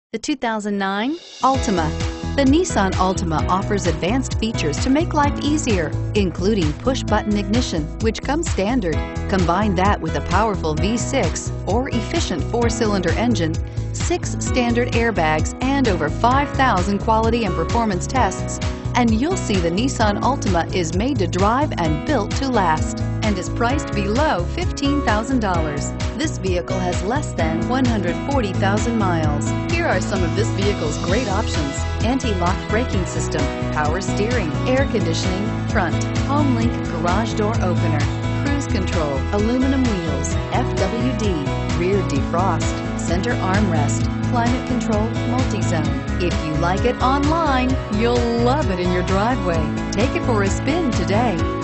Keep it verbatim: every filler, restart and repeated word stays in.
The two thousand nine Altima. The Nissan Altima offers advanced features to make life easier, including push-button ignition, which comes standard. Combine that with a powerful V six or efficient four-cylinder engine, six standard airbags, and over five thousand quality and performance tests, and you'll see the Nissan Altima is made to drive and built to last, and is priced below fifteen thousand dollars. This vehicle has less than one hundred forty thousand miles. Here are some of this vehicle's great options: anti-lock braking system, power steering, air conditioning, front, HomeLink garage door opener, cruise control, aluminum wheels, F W D, rear defrost, center armrest, climate control, multi-zone. If you like it online, you'll love it in your driveway. Take it for a spin today.